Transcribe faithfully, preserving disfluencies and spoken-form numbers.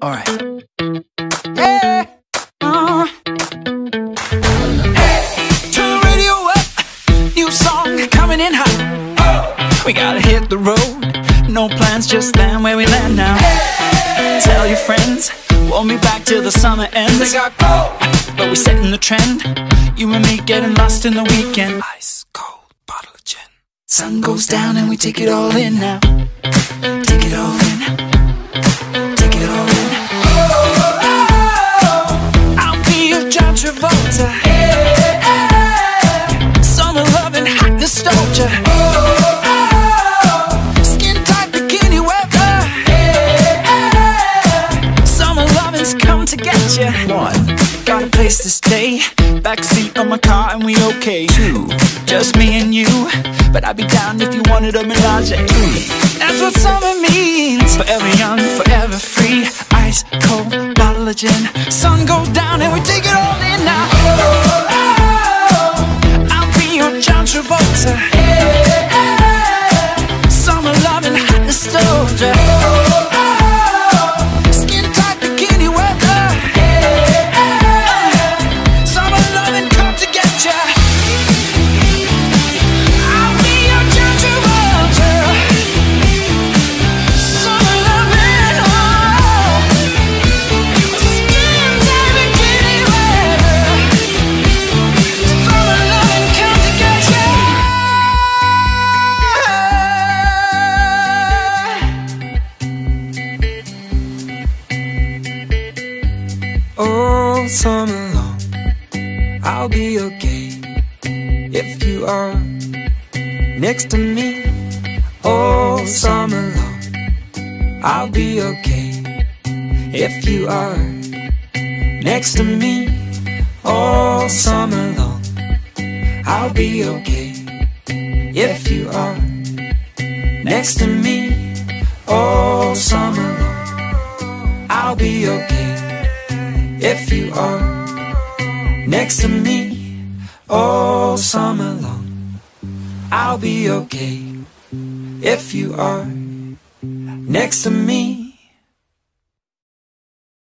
Alright. Hey, uh. Hey, turn the radio up. New song coming in hot. Oh. We gotta hit the road. No plans, just land where we land now. Hey. Tell your friends, won't be back till the summer ends. They got cold, but we setting the trend. You and me getting lost in the weekend. Ice cold bottle of gin. Sun goes down and we take it all in now. Take it all in. Take it all in. I'll be your John Travolta. Summer loving, hot nostalgia. Skin tight bikini weather. Summer loving's come to get ya. One, got a place to stay. Backseat of my car and we okay. Two, just me and you, but I'd be down if you wanted a menage. Three, that's what summer means. Forever young, forever free. Ice cold bottle of gin. Sun goes down and we take it all in now. I'll be your John Travolta. Summer loving, hot nostalgia. Skin tight bikini weather. Summer loving come to get ya. I'll be your John Travolta. Summer loving, oh. Skin tight bikini weather. Summer loving come to get ya. All summer long, I'll be okay if you are next to me. All summer long, I'll be okay if you are next to me. All summer long, I'll be okay if you are next to me. All summer long, I'll be okay if you are next to me. All summer long, I'll be okay if you are next to me.